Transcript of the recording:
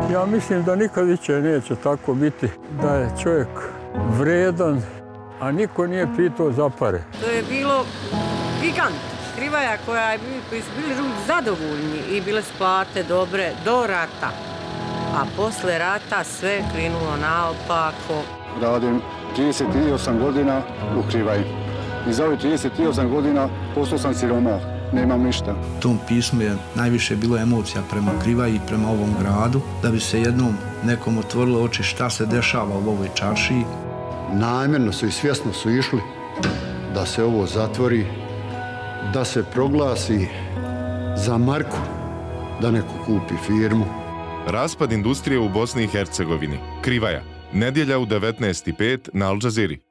Ja mislim da nikad više neće tako biti, da je čovjek vredan, a niko nije pitao za pare. To je bilo gigant. Krivaja koji su bili ljudi zadovoljni i bile su plate dobre do rata. A posle rata sve krenulo naopako. Radim 38 godina u Krivaji. I za ovih 38 godina postao sam siromah. Nemam ništa. U tom pismu je najviše bilo emocija prema Krivaji i prema ovom gradu, da bi se jednom nekom otvorilo oči šta se dešava u ovoj čaršiji. Namjerno su i svjesno su išli da se ovo zatvori, da se proglasi za marku, da neko kupi firmu. Raspad industrije u Bosni i Hercegovini. Krivaja. Nedjelja u 19:05 na Al Jazeeri.